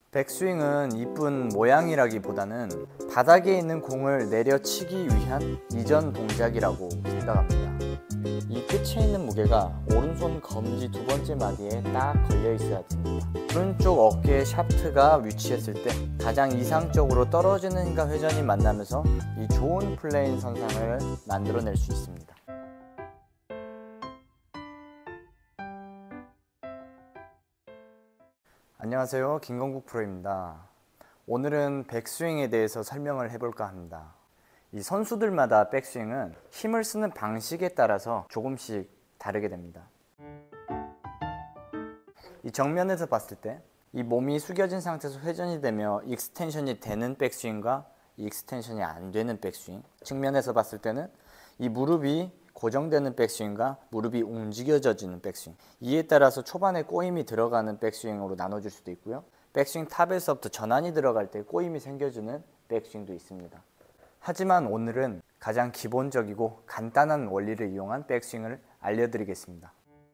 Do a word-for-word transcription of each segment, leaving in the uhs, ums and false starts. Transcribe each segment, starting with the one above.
백스윙은 이쁜 모양이라기보다는 바닥에 있는 공을 내려치기 위한 이전 동작이라고 생각합니다. 이 끝에 있는 무게가 오른손 검지 두 번째 마디에 딱 걸려 있어야 됩니다. 오른쪽 어깨에 샤프트가 위치했을 때 가장 이상적으로 떨어지는 힘과 회전이 만나면서 이 좋은 플레인 선상을 만들어낼 수 있습니다. 안녕하세요, 김건국 프로입니다. 오늘은 백스윙에 대해서 설명을 해볼까 합니다. 이 선수들마다 백스윙은 힘을 쓰는 방식에 따라서 조금씩 다르게 됩니다. 이 정면에서 봤을 때 이 몸이 숙여진 상태에서 회전이 되며 익스텐션이 되는 백스윙과 익스텐션이 안 되는 백스윙, 측면에서 봤을 때는 이 무릎이 고정되는 백스윙과 무릎이 움직여져지는 백스윙, 이에 따라서 초반에 꼬임이 들어가는 백스윙으로 나눠질 수도 있고요, 백스윙 탑에서부터 전환이 들어갈 때 꼬임이 생겨주는 백스윙도 있습니다. 하지만 오늘은 가장 기본적이고 간단한 원리를 이용한 백스윙을 알려드리겠습니다.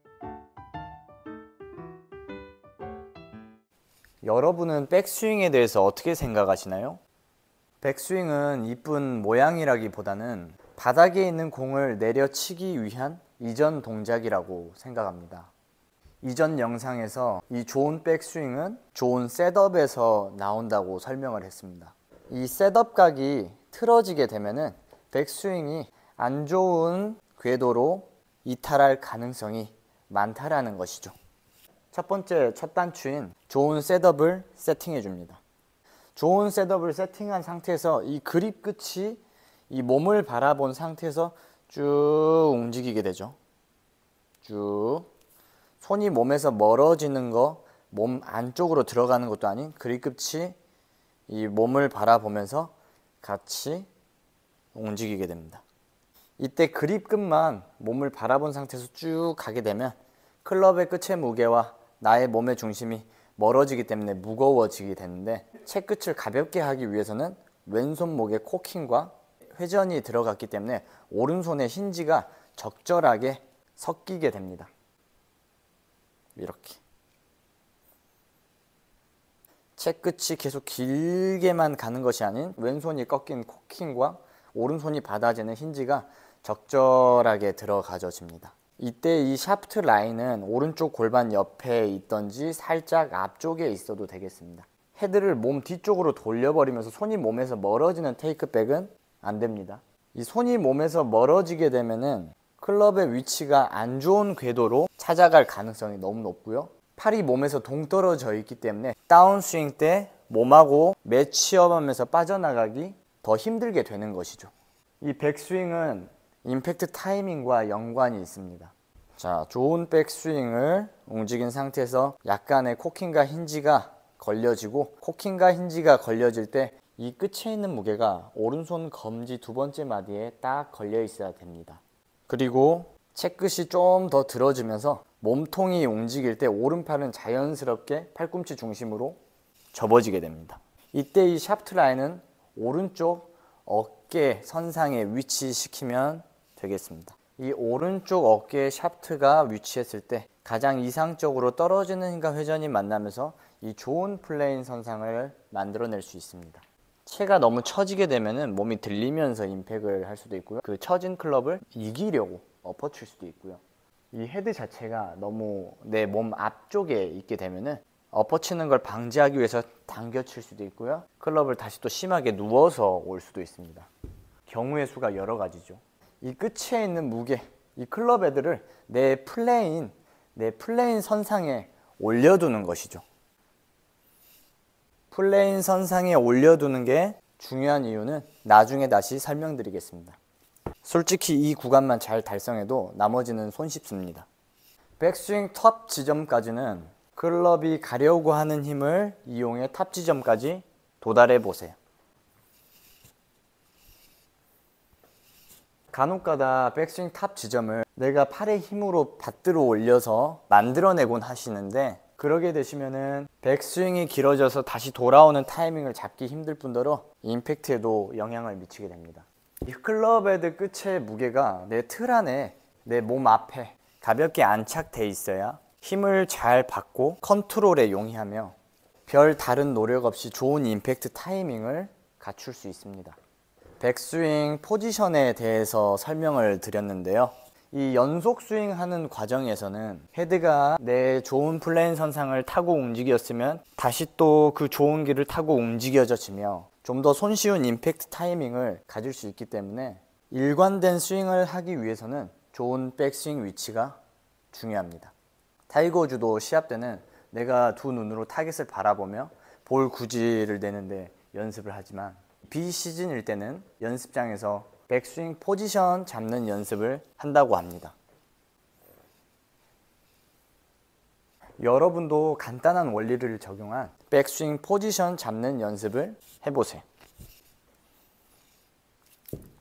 여러분은 백스윙에 대해서 어떻게 생각하시나요? 백스윙은 이쁜 모양이라기보다는 바닥에 있는 공을 내려치기 위한 이전 동작이라고 생각합니다. 이전 영상에서 이 좋은 백스윙은 좋은 셋업에서 나온다고 설명을 했습니다. 이 셋업 각이 틀어지게 되면은 백스윙이 안 좋은 궤도로 이탈할 가능성이 많다라는 것이죠. 첫 번째 첫 단추인 좋은 셋업을 세팅해 줍니다. 좋은 셋업을 세팅한 상태에서 이 그립 끝이 이 몸을 바라본 상태에서 쭉 움직이게 되죠. 쭉 손이 몸에서 멀어지는 거, 몸 안쪽으로 들어가는 것도 아닌 그립 끝이 이 몸을 바라보면서 같이 움직이게 됩니다. 이때 그립 끝만 몸을 바라본 상태에서 쭉 가게 되면 클럽의 끝의 무게와 나의 몸의 중심이 멀어지기 때문에 무거워지게 되는데, 채 끝을 가볍게 하기 위해서는 왼손목에 코킹과 회전이 들어갔기 때문에 오른손의 힌지가 적절하게 섞이게 됩니다. 이렇게 채 끝이 계속 길게만 가는 것이 아닌 왼손이 꺾인 코킹과 오른손이 받아지는 힌지가 적절하게 들어가져집니다. 이때 이 샤프트 라인은 오른쪽 골반 옆에 있던지 살짝 앞쪽에 있어도 되겠습니다. 헤드를 몸 뒤쪽으로 돌려버리면서 손이 몸에서 멀어지는 테이크백은 안 됩니다. 이 손이 몸에서 멀어지게 되면은 클럽의 위치가 안 좋은 궤도로 찾아갈 가능성이 너무 높고요, 팔이 몸에서 동떨어져 있기 때문에 다운스윙 때 몸하고 매치업하면서 빠져나가기 더 힘들게 되는 것이죠. 이 백스윙은 임팩트 타이밍과 연관이 있습니다. 자, 좋은 백스윙을 움직인 상태에서 약간의 코킹과 힌지가 걸려지고, 코킹과 힌지가 걸려질 때 이 끝에 있는 무게가 오른손 검지 두 번째 마디에 딱 걸려 있어야 됩니다. 그리고 채 끝이 좀 더 들어지면서 몸통이 움직일 때 오른팔은 자연스럽게 팔꿈치 중심으로 접어지게 됩니다. 이때 이 샤프트 라인은 오른쪽 어깨 선상에 위치시키면 되겠습니다. 이 오른쪽 어깨에 샤프트가 위치했을 때 가장 이상적으로 떨어지는 힘과 회전이 만나면서 이 좋은 플레인 선상을 만들어낼 수 있습니다. 채가 너무 처지게 되면은 몸이 들리면서 임팩을 할 수도 있고요, 그 처진 클럽을 이기려고 엎어칠 수도 있고요, 이 헤드 자체가 너무 내 몸 앞쪽에 있게 되면은 엎어치는 걸 방지하기 위해서 당겨칠 수도 있고요, 클럽을 다시 또 심하게 누워서 올 수도 있습니다. 경우의 수가 여러 가지죠. 이 끝에 있는 무게, 이 클럽 헤드를 내 플레인, 내 플레인 선상에 올려두는 것이죠. 플레인 선상에 올려두는 게 중요한 이유는 나중에 다시 설명드리겠습니다. 솔직히 이 구간만 잘 달성해도 나머지는 손쉽습니다. 백스윙 탑 지점까지는 클럽이 가려고 하는 힘을 이용해 탑 지점까지 도달해 보세요. 간혹가다 백스윙 탑 지점을 내가 팔의 힘으로 받들어 올려서 만들어내곤 하시는데, 그러게 되시면은 백스윙이 길어져서 다시 돌아오는 타이밍을 잡기 힘들 뿐더러 임팩트에도 영향을 미치게 됩니다. 이 클럽 헤드 끝의 무게가 내 틀 안에, 내 몸 앞에 가볍게 안착돼 있어야 힘을 잘 받고 컨트롤에 용이하며 별 다른 노력 없이 좋은 임팩트 타이밍을 갖출 수 있습니다. 백스윙 포지션에 대해서 설명을 드렸는데요. 이 연속 스윙하는 과정에서는 헤드가 내 좋은 플레인 선상을 타고 움직였으면 다시 또 그 좋은 길을 타고 움직여져지며 좀 더 손쉬운 임팩트 타이밍을 가질 수 있기 때문에 일관된 스윙을 하기 위해서는 좋은 백스윙 위치가 중요합니다. 타이거 우즈도 시합 때는 내가 두 눈으로 타겟을 바라보며 볼 구질을 내는데 연습을 하지만 비시즌일 때는 연습장에서 백스윙 포지션 잡는 연습을 한다고 합니다. 여러분도 간단한 원리를 적용한 백스윙 포지션 잡는 연습을 해보세요.